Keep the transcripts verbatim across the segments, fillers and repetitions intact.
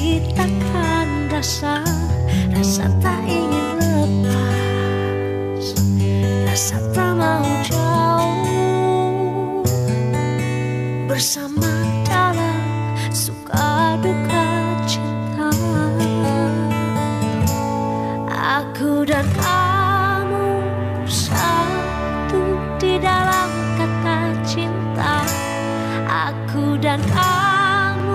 Tapi takkan rasa, rasa tak ingin lepas, rasa tak mau jauh, bersama dalam suka duka cinta. Aku dan kamu bersatu di dalam kata cinta. Aku dan kamu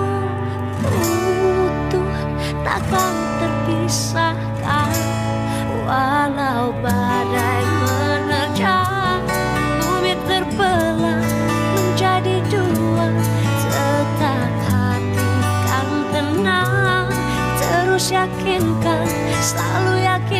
utuh, takkan terpisahkan. Walau badai menerjang, bumi terbelah menjadi dua, tetap hati kan tenang. Terus yakinkan, selalu yakin